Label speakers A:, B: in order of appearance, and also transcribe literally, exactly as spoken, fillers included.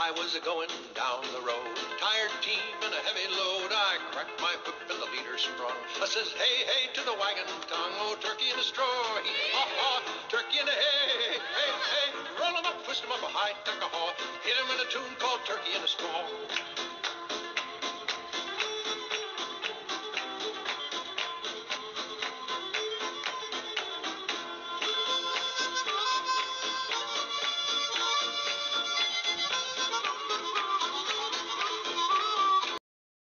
A: I was a-going down the road, tired team and a heavy load. I cracked my whip and the leader sprung. I says, hey, hey, to the wagon tongue. Oh, turkey in the straw, he, ha, ha, turkey in the hay, hey, hey. Roll him up, twist him up a high, tuck a haw. Hit him in a tune called Turkey in the Straw.